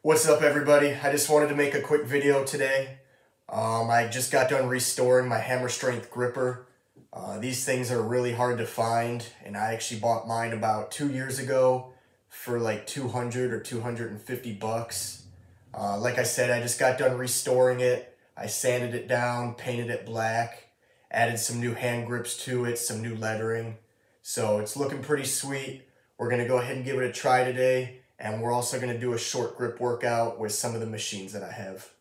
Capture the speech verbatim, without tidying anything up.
What's up, everybody? I just wanted to make a quick video today. Um, I just got done restoring my hammer strength gripper. Uh, these things are really hard to find, and I actually bought mine about two years ago for like two hundred or two hundred fifty bucks. Uh, like I said, I just got done restoring it. I sanded it down, painted it black, added some new hand grips to it, some new lettering. So it's looking pretty sweet. We're gonna go ahead and give it a try today. And we're also going to do a short grip workout with some of the machines that I have.